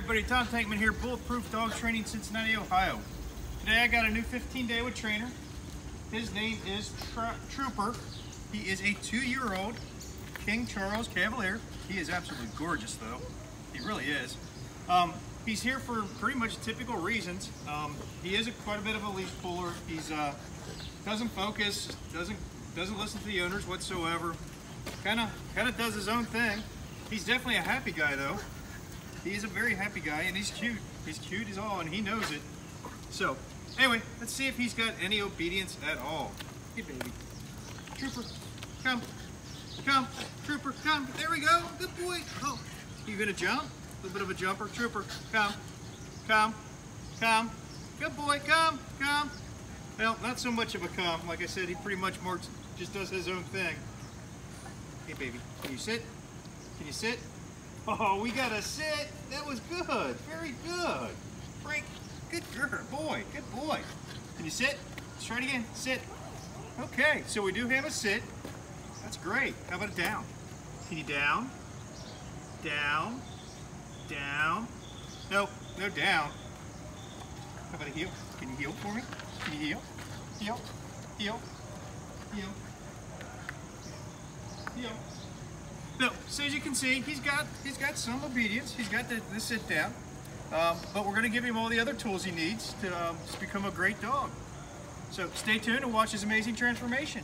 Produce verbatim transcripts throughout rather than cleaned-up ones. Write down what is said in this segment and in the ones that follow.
everybody, Tom Tankman here, Bulletproof Dog Training, Cincinnati, Ohio. Today I got a new fifteen day with trainer. His name is Trooper. He is a two-year-old King Charles Cavalier. He is absolutely gorgeous though. He really is. Um, he's here for pretty much typical reasons. Um, he is a, quite a bit of a leash puller. He's uh, doesn't focus, doesn't doesn't listen to the owners whatsoever. Kind of kind of does his own thing. He's definitely a happy guy though. He is a very happy guy, and he's cute. He's cute as all, and he knows it. So, anyway, let's see if he's got any obedience at all. Hey, baby. Trooper, come. Come. Trooper, come. There we go. Good boy. Oh, you gonna jump? A little bit of a jumper. Trooper, come. Come. Come. Good boy. Come. Come. Well, not so much of a come. Like I said, he pretty much more just does his own thing. Hey, baby. Can you sit? Can you sit? Oh, we got to sit. That was good. Very good. Frank, good girl. Boy, good boy. Can you sit? Let's try it again. Sit. Okay, so we do have a sit. That's great. How about a down? Can you down? Down. Down. No, no down. How about a heel? Can you heel for me? Can you heel? Heel. Heel. Heel. Heel. No, so as you can see, he's got he's got some obedience. He's got the, the sit down, um, but we're going to give him all the other tools he needs to um, just become a great dog. So stay tuned and watch his amazing transformation.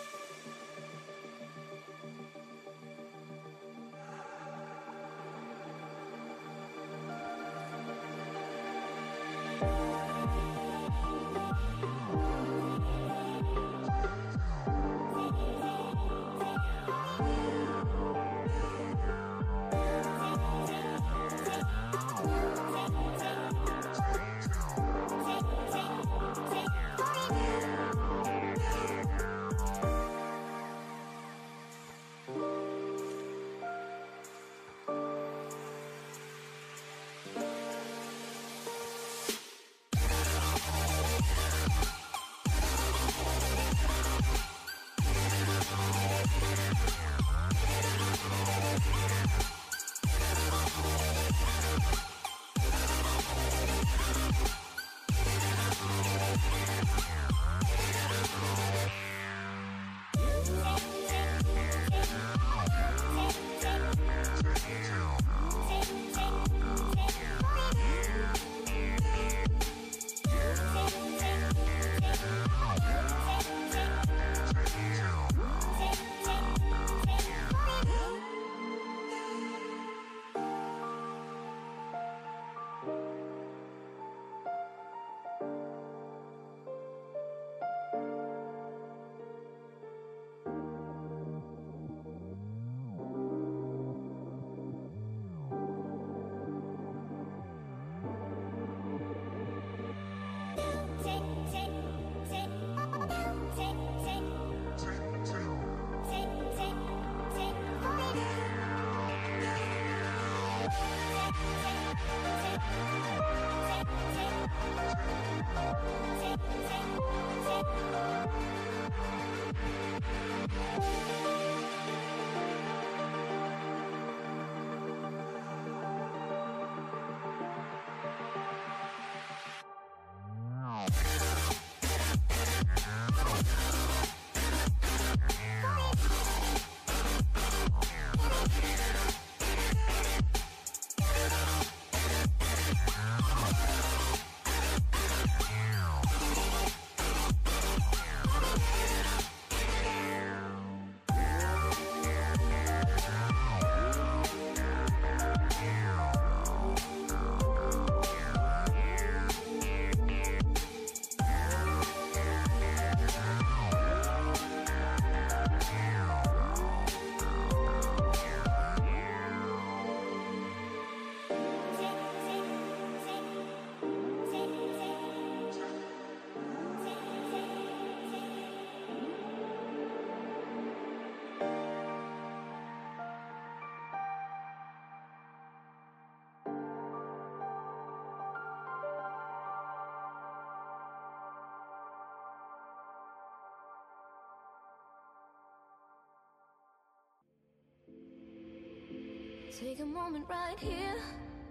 Take a moment right here,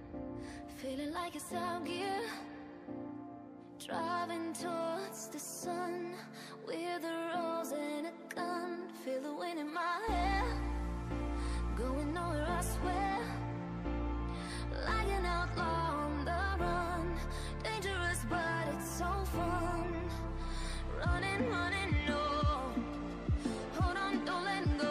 feeling like it's out gear, driving towards the sun with a rose and a gun. Feel the wind in my hair, going nowhere I swear, like an outlaw on the run. Dangerous but it's so fun, running, running, no. Hold on, don't let go.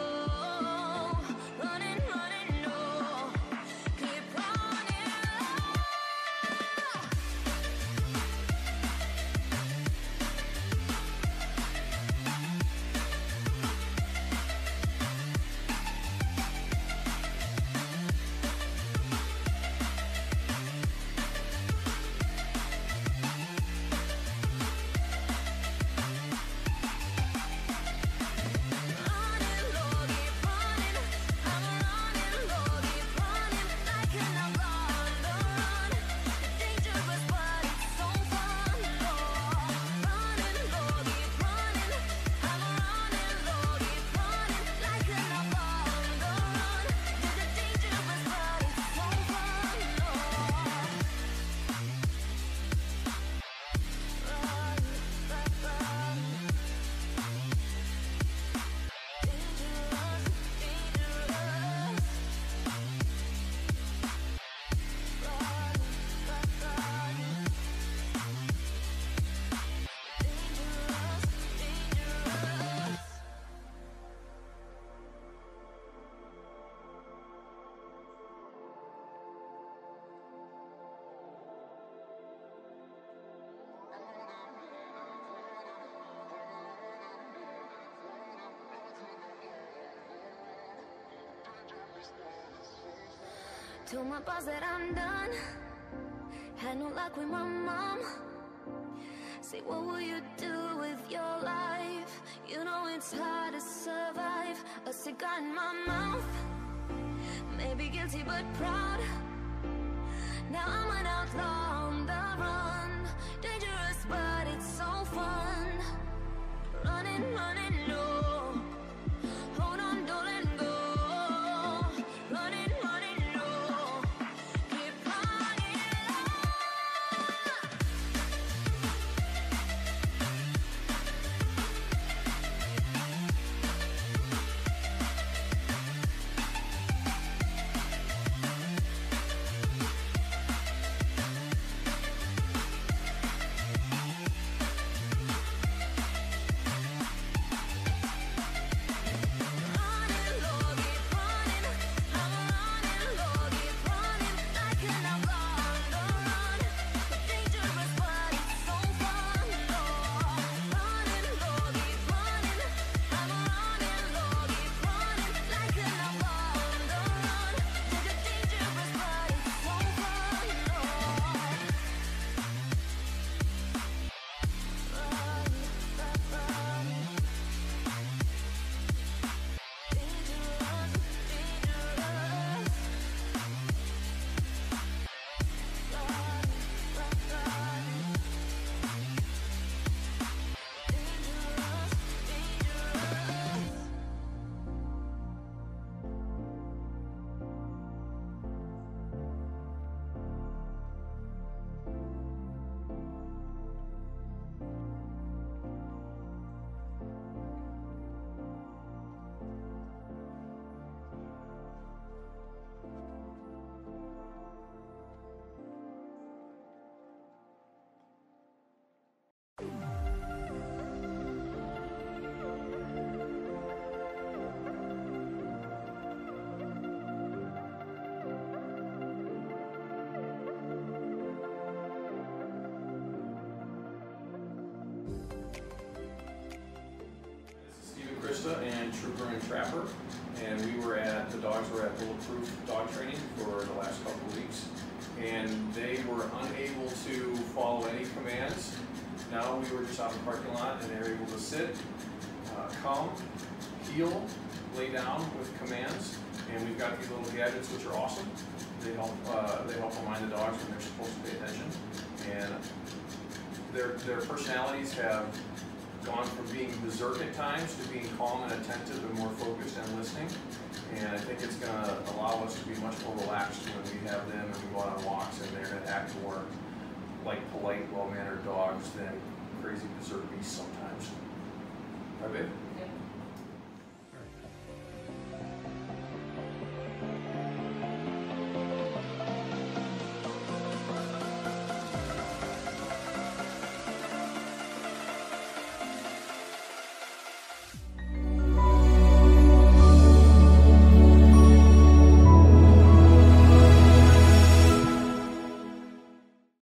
Told my boss that I'm done. Had no luck with my mom. Say, what will you do with your life? You know it's hard to survive. A cigar in my mouth. Maybe guilty but proud. Now I'm an outlaw on the run. Dangerous but it's so fun. Running, running low. Hold on, don't let go. Running, running low. Keep running and Trooper and Trapper, and we were at, the dogs were at Bulletproof Dog Training for the last couple of weeks, and they were unable to follow any commands. Now we were just out in the parking lot and they were able to sit, uh, come, heel, lay down with commands, and we've got these little gadgets which are awesome. They help, uh, they help remind the dogs when they're supposed to pay attention, and their, their personalities have gone from being berserk at times to being calm and attentive and more focused and listening. And I think it's going to allow us to be much more relaxed when we have them and we go out on walks, and they're going to act more like polite, well-mannered dogs than crazy berserk beasts sometimes. Right, babe? Yep.